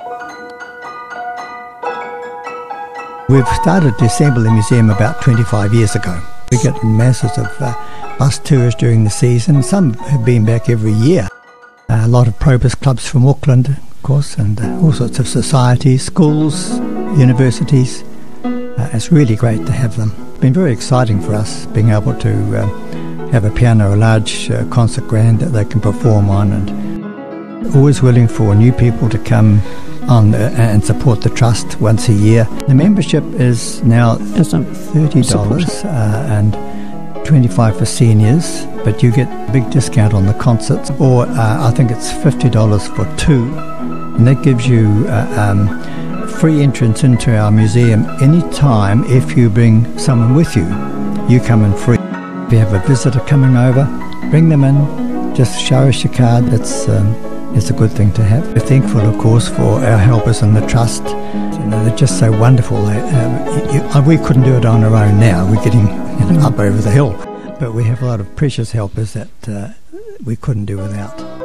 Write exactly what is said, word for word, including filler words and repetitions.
We've started to assemble the museum about twenty-five years ago. We get masses of uh, bus tours during the season. Some have been back every year. Uh, a lot of Probus clubs from Auckland, of course, and uh, all sorts of societies, schools, universities. Uh, it's really great to have them. It's been very exciting for us being able to uh, have a piano, a large uh, concert grand that they can perform on, and always willing for new people to come on uh, and support the trust once a year. The membership is now thirty dollars uh, and twenty-five dollars for seniors, but you get a big discount on the concerts, or uh, I think it's fifty dollars for two, and that gives you uh, um, free entrance into our museum any time if you bring someone with you. You come in free. If you have a visitor coming over, bring them in, just show us your card. That's um, it's a good thing to have. We're thankful, of course, for our helpers in the trust. You know, they're just so wonderful. They, um, you, we couldn't do it on our own now. We're getting you know, up over the hill. But we have a lot of precious helpers that uh, we couldn't do without.